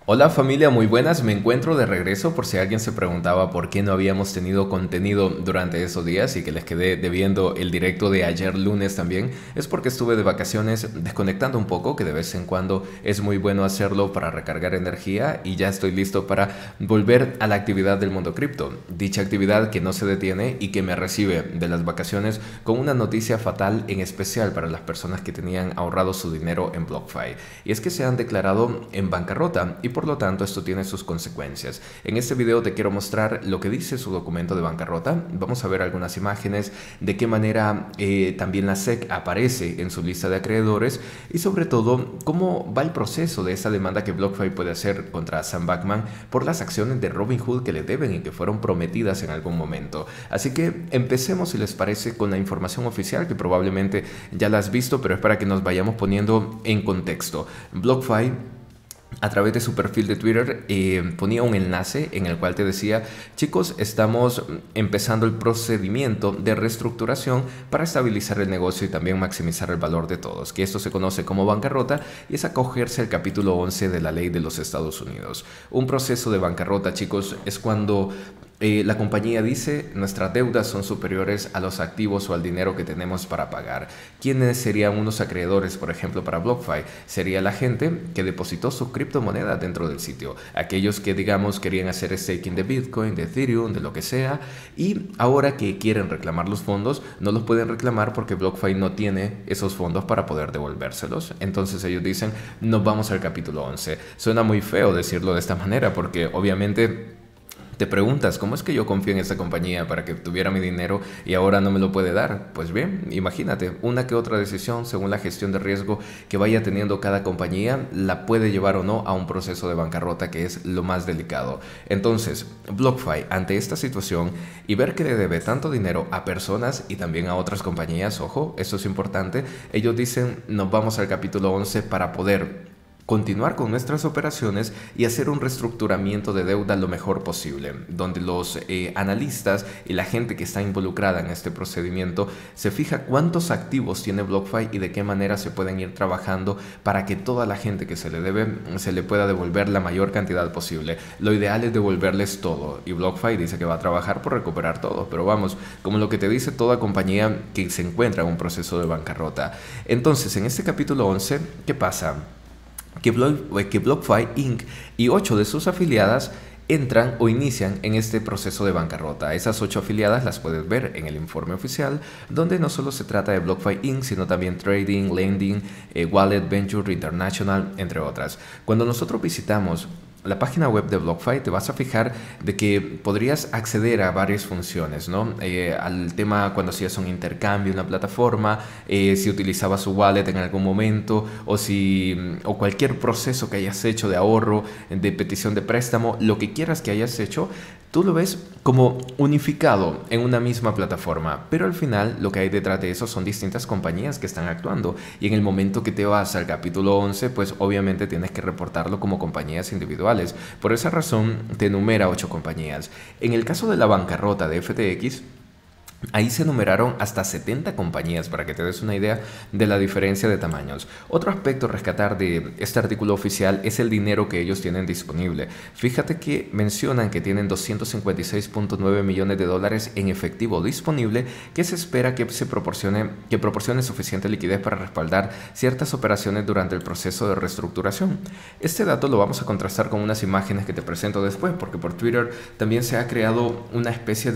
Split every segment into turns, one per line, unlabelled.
Hola familia, muy buenas, me encuentro de regreso por si alguien se preguntaba por qué no habíamos tenido contenido durante esos días y que les quedé debiendo el directo de ayer lunes también, es porque estuve de vacaciones desconectando un poco, que de vez en cuando es muy bueno hacerlo para recargar energía y ya estoy listo para volver a la actividad del mundo cripto, dicha actividad que no se detiene y que me recibe de las vacaciones con una noticia fatal en especial para las personas que tenían ahorrado su dinero en BlockFi, y es que se han declarado en bancarrota y por lo tanto esto tiene sus consecuencias. En este video te quiero mostrar lo que dice su documento de bancarrota. Vamos a ver algunas imágenes de qué manera también la SEC aparece en su lista de acreedores y sobre todo cómo va el proceso de esa demanda que BlockFi puede hacer contra Sam Bankman por las acciones de Robinhood que le deben y que fueron prometidas en algún momento. Así que empecemos, si les parece, con la información oficial que probablemente ya la has visto, pero es para que nos vayamos poniendo en contexto. BlockFi, a través de su perfil de Twitter, ponía un enlace en el cual te decía: chicos, estamos empezando el procedimiento de reestructuración para estabilizar el negocio y también maximizar el valor de todos, que esto se conoce como bancarrota y es acogerse al capítulo 11 de la ley de los Estados Unidos. Un proceso de bancarrota, chicos, es cuando la compañía dice: nuestras deudas son superiores a los activos o al dinero que tenemos para pagar. ¿Quiénes serían unos acreedores, por ejemplo, para BlockFi? Sería la gente que depositó sus criptomonedas dentro del sitio. Aquellos que, digamos, querían hacer staking de Bitcoin, de Ethereum, de lo que sea, y ahora que quieren reclamar los fondos, no los pueden reclamar porque BlockFi no tiene esos fondos para poder devolvérselos. Entonces ellos dicen: nos vamos al capítulo 11. Suena muy feo decirlo de esta manera porque obviamente te preguntas: ¿cómo es que yo confío en esta compañía para que tuviera mi dinero y ahora no me lo puede dar? Pues bien, imagínate, una que otra decisión según la gestión de riesgo que vaya teniendo cada compañía la puede llevar o no a un proceso de bancarrota, que es lo más delicado. Entonces, BlockFi, ante esta situación y ver que le debe tanto dinero a personas y también a otras compañías, ojo, esto es importante, ellos dicen: nos vamos al capítulo 11 para poder continuar con nuestras operaciones y hacer un reestructuramiento de deuda lo mejor posible, donde los analistas y la gente que está involucrada en este procedimiento se fija cuántos activos tiene BlockFi y de qué manera se pueden ir trabajando para que toda la gente que se le debe se le pueda devolver la mayor cantidad posible. Lo ideal es devolverles todo y BlockFi dice que va a trabajar por recuperar todo, pero vamos, como lo que te dice toda compañía que se encuentra en un proceso de bancarrota. Entonces, en este capítulo 11, ¿qué pasa? Que BlockFi Inc. y 8 de sus afiliadas entran o inician en este proceso de bancarrota. Esas 8 afiliadas las puedes ver en el informe oficial, donde no solo se trata de BlockFi Inc., sino también Trading, Lending, Wallet, Venture, International, entre otras. Cuando nosotros visitamos la página web de BlockFi, te vas a fijar de que podrías acceder a varias funciones, ¿no? Al tema cuando hacías un intercambio en la plataforma, si utilizabas su wallet en algún momento, o cualquier proceso que hayas hecho de ahorro, de petición de préstamo, lo que quieras que hayas hecho, tú lo ves como unificado en una misma plataforma, pero al final lo que hay detrás de eso son distintas compañías que están actuando, y en el momento que te vas al capítulo 11, pues obviamente tienes que reportarlo como compañías individuales. Por esa razón te enumera 8 compañías. En el caso de la bancarrota de FTX, ahí se numeraron hasta 70 compañías, para que te des una idea de la diferencia de tamaños. Otro aspecto a rescatar de este artículo oficial es el dinero que ellos tienen disponible. Fíjate que mencionan que tienen 256.9 millones de dólares en efectivo disponible, que se espera que proporcione suficiente liquidez para respaldar ciertas operaciones durante el proceso de reestructuración. Este dato lo vamos a contrastar con unas imágenes que te presento después, porque por Twitter también se ha creado una especie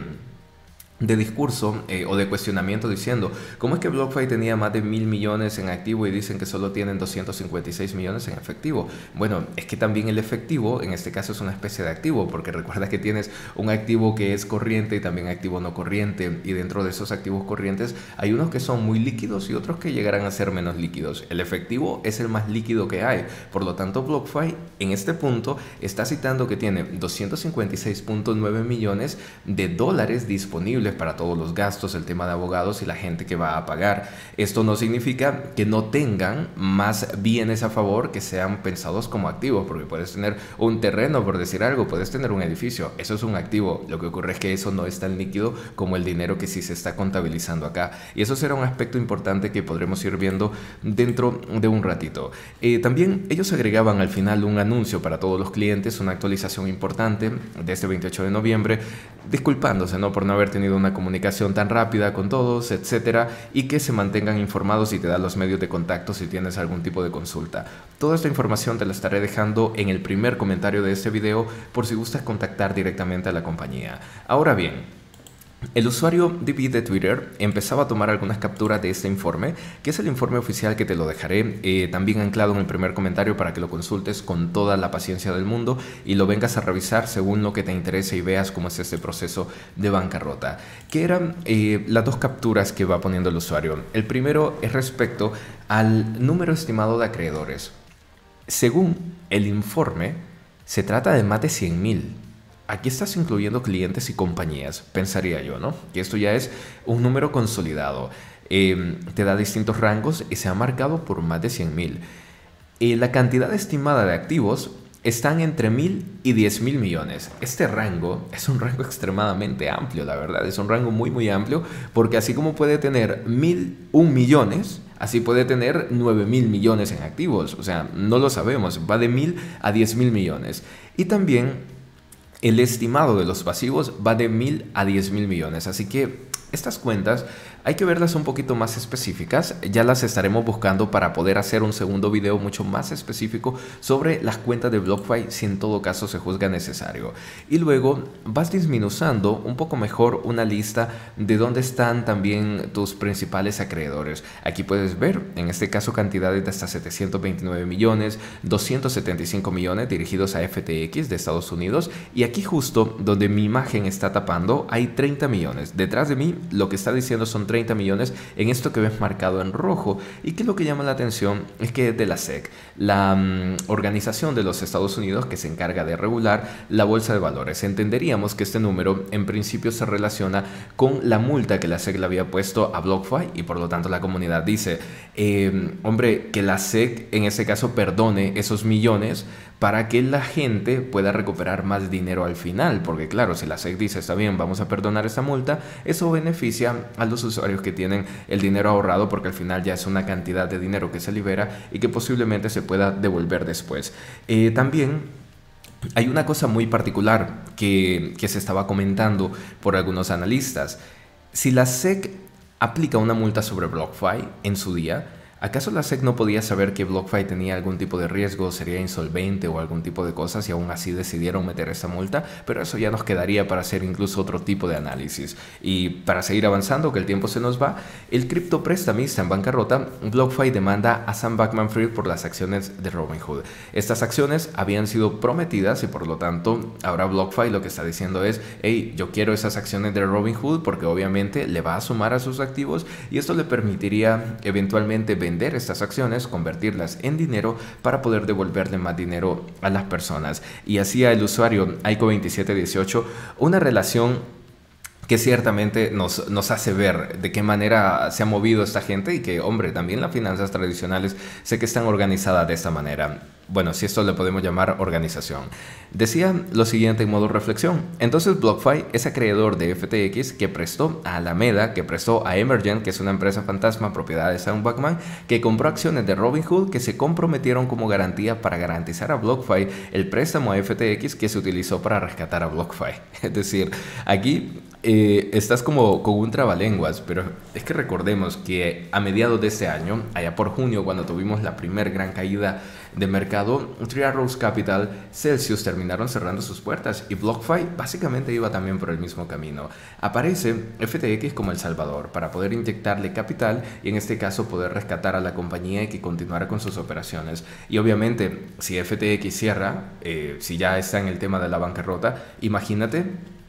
de discurso o de cuestionamiento diciendo: ¿cómo es que BlockFi tenía más de 1.000 millones en activo y dicen que solo tienen 256 millones en efectivo? Bueno, es que también el efectivo en este caso es una especie de activo, porque recuerda que tienes un activo que es corriente y también activo no corriente, y dentro de esos activos corrientes hay unos que son muy líquidos y otros que llegarán a ser menos líquidos. El efectivo es el más líquido que hay, por lo tanto BlockFi en este punto está citando que tiene 256.9 millones de dólares disponibles disponibles para todos los gastos, el tema de abogados y la gente que va a pagar. Esto no significa que no tengan más bienes a favor que sean pensados como activos, porque puedes tener un terreno, por decir algo, puedes tener un edificio, eso es un activo. Lo que ocurre es que eso no es tan líquido como el dinero que sí se está contabilizando acá, y eso será un aspecto importante que podremos ir viendo dentro de un ratito. También ellos agregaban al final un anuncio para todos los clientes, una actualización importante de este 28 de noviembre, disculpándose, ¿no?, por no haber tenido una comunicación tan rápida con todos, etcétera, y que se mantengan informados y te dan los medios de contacto si tienes algún tipo de consulta. Toda esta información te la estaré dejando en el primer comentario de este video por si gustas contactar directamente a la compañía. Ahora bien, el usuario DB de Twitter empezaba a tomar algunas capturas de este informe, que es el informe oficial que te lo dejaré también anclado en el primer comentario para que lo consultes con toda la paciencia del mundo y lo vengas a revisar según lo que te interese y veas cómo es este proceso de bancarrota. Que eran las dos capturas que va poniendo el usuario. El primero es respecto al número estimado de acreedores. Según el informe, se trata de más de 100.000. Aquí estás incluyendo clientes y compañías, pensaría yo, ¿no? Que esto ya es un número consolidado. Te da distintos rangos y se ha marcado por más de 100.000. La cantidad estimada de activos están entre 1.000 y 10.000 millones. Este rango es un rango extremadamente amplio, la verdad. Es un rango muy, muy amplio, porque así como puede tener 1.001 millones, así puede tener 9.000 millones en activos. O sea, no lo sabemos. Va de 1.000 a 10.000 millones. Y también el estimado de los pasivos va de 1.000 a 10.000 millones, así que estas cuentas hay que verlas un poquito más específicas. Ya las estaremos buscando para poder hacer un segundo video mucho más específico sobre las cuentas de BlockFi si en todo caso se juzga necesario. Y luego vas disminuyendo un poco mejor una lista de dónde están también tus principales acreedores. Aquí puedes ver, en este caso, cantidades de hasta 729 millones, 275 millones dirigidos a FTX de Estados Unidos, y aquí justo donde mi imagen está tapando hay 30 millones. Detrás de mí lo que está diciendo son 30 millones en esto que ves marcado en rojo, y que lo que llama la atención es que es de la SEC, la organización de los Estados Unidos que se encarga de regular la bolsa de valores. Entenderíamos que este número en principio se relaciona con la multa que la SEC le había puesto a BlockFi, y por lo tanto la comunidad dice, hombre, que la SEC en ese caso perdone esos millones para que la gente pueda recuperar más dinero al final, porque claro, si la SEC dice, está bien, vamos a perdonar esa multa, eso beneficia a los usuarios que tienen el dinero ahorrado, porque al final ya es una cantidad de dinero que se libera y que posiblemente se pueda devolver después. También hay una cosa muy particular que se estaba comentando por algunos analistas. Si la SEC aplica una multa sobre BlockFi en su día, ¿acaso la SEC no podía saber que BlockFi tenía algún tipo de riesgo, sería insolvente o algún tipo de cosas, y aún así decidieron meter esa multa? Pero eso ya nos quedaría para hacer incluso otro tipo de análisis. Y para seguir avanzando, que el tiempo se nos va, el criptoprestamista en bancarrota, BlockFi demanda a Sam Bankman-Fried por las acciones de Robinhood. Estas acciones habían sido prometidas y por lo tanto ahora BlockFi lo que está diciendo es, hey, yo quiero esas acciones de Robinhood, porque obviamente le va a sumar a sus activos y esto le permitiría eventualmente vender estas acciones, convertirlas en dinero para poder devolverle más dinero a las personas. Y hacía el usuario Aiko2718 una relación que ciertamente nos hace ver de qué manera se ha movido esta gente, y que, hombre, también las finanzas tradicionales sé que están organizadas de esta manera. Bueno, si esto le podemos llamar organización. Decía lo siguiente en modo reflexión. Entonces BlockFi es acreedor de FTX, que prestó a Alameda, que prestó a Emergent, que es una empresa fantasma propiedad de Sam Bankman, que compró acciones de Robinhood, que se comprometieron como garantía para garantizar a BlockFi el préstamo a FTX que se utilizó para rescatar a BlockFi. Es decir, aquí estás como con un trabalenguas, pero es que recordemos que a mediados de este año, allá por junio, cuando tuvimos la primer gran caída de mercado, Three Arrows Capital, Celsius terminaron cerrando sus puertas, y BlockFi básicamente iba también por el mismo camino. Aparece FTX como el salvador para poder inyectarle capital y en este caso poder rescatar a la compañía y que continuara con sus operaciones. Y obviamente si FTX cierra, si ya está en el tema de la bancarrota, imagínate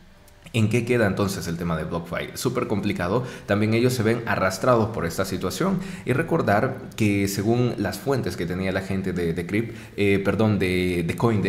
¿en qué queda entonces el tema de BlockFi? Súper complicado. También ellos se ven arrastrados por esta situación. Y recordar que según las fuentes que tenía la gente de Coindex,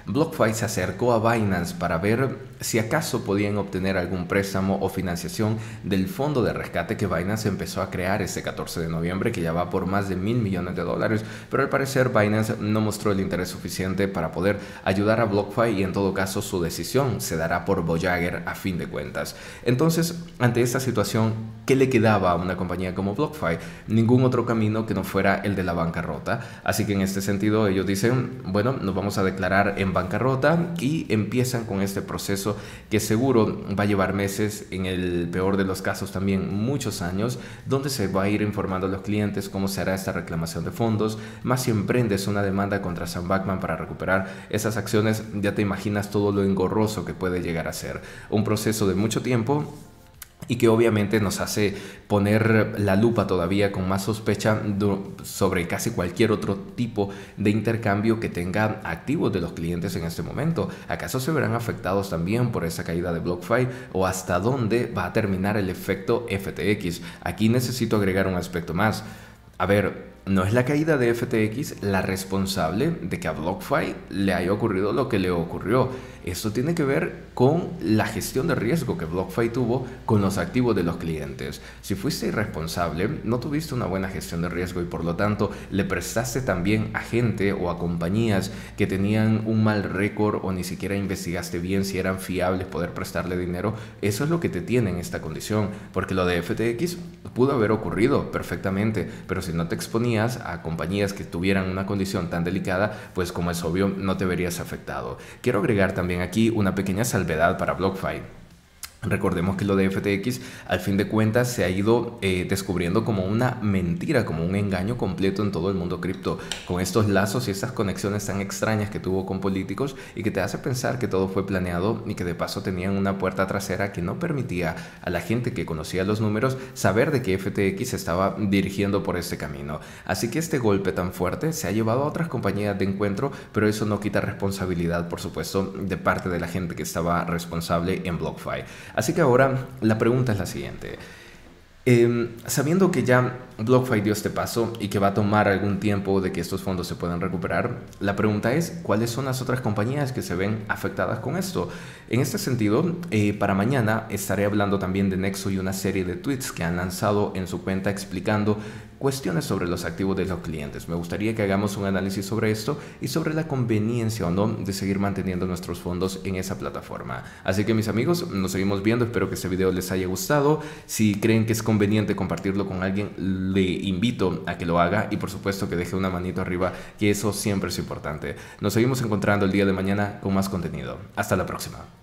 BlockFi se acercó a Binance para ver si acaso podían obtener algún préstamo o financiación del fondo de rescate que Binance empezó a crear este 14 de noviembre, que ya va por más de $1.000 millones, pero al parecer Binance no mostró el interés suficiente para poder ayudar a BlockFi y en todo caso su decisión se dará por Voyager a fin de cuentas. Entonces, ante esta situación, ¿qué le quedaba a una compañía como BlockFi? Ningún otro camino que no fuera el de la bancarrota. Así que en este sentido ellos dicen, bueno, nos vamos a declarar en bancarrota y empiezan con este proceso que seguro va a llevar meses, en el peor de los casos también muchos años, donde se va a ir informando a los clientes cómo se hará esta reclamación de fondos. Más si emprendes una demanda contra Sam Bankman para recuperar esas acciones, ya te imaginas todo lo engorroso que puede llegar a ser. Un proceso de mucho tiempo y que obviamente nos hace poner la lupa todavía con más sospecha sobre casi cualquier otro tipo de intercambio que tenga activos de los clientes en este momento. ¿Acaso se verán afectados también por esa caída de BlockFi? ¿O hasta dónde va a terminar el efecto FTX? Aquí necesito agregar un aspecto más. A ver, no es la caída de FTX la responsable de que a BlockFi le haya ocurrido lo que le ocurrió. Esto tiene que ver con la gestión de riesgo que BlockFi tuvo con los activos de los clientes. Si fuiste irresponsable, no tuviste una buena gestión de riesgo y por lo tanto le prestaste también a gente o a compañías que tenían un mal récord o ni siquiera investigaste bien si eran fiables poder prestarle dinero, eso es lo que te tiene en esta condición. Porque lo de FTX pudo haber ocurrido perfectamente, pero si no te exponías a compañías que tuvieran una condición tan delicada, pues como es obvio, no te verías afectado. Quiero agregar también aquí una pequeña salvedad para BlockFi. Recordemos que lo de FTX al fin de cuentas se ha ido descubriendo como una mentira, como un engaño completo en todo el mundo cripto, con estos lazos y estas conexiones tan extrañas que tuvo con políticos y que te hace pensar que todo fue planeado y que de paso tenían una puerta trasera que no permitía a la gente que conocía los números saber de que FTX se estaba dirigiendo por este camino. Así que este golpe tan fuerte se ha llevado a otras compañías de encuentro, pero eso no quita responsabilidad, por supuesto, de parte de la gente que estaba responsable en BlockFi. Así que ahora la pregunta es la siguiente. Sabiendo que ya BlockFi dio este paso y que va a tomar algún tiempo de que estos fondos se puedan recuperar, la pregunta es ¿cuáles son las otras compañías que se ven afectadas con esto? En este sentido, para mañana estaré hablando también de Nexo y una serie de tweets que han lanzado en su cuenta explicando cuestiones sobre los activos de los clientes. Me gustaría que hagamos un análisis sobre esto y sobre la conveniencia o no de seguir manteniendo nuestros fondos en esa plataforma. Así que mis amigos, nos seguimos viendo. Espero que este video les haya gustado. Si creen que es conveniente compartirlo con alguien, le invito a que lo haga y por supuesto que deje una manito arriba, que eso siempre es importante. Nos seguimos encontrando el día de mañana con más contenido. Hasta la próxima.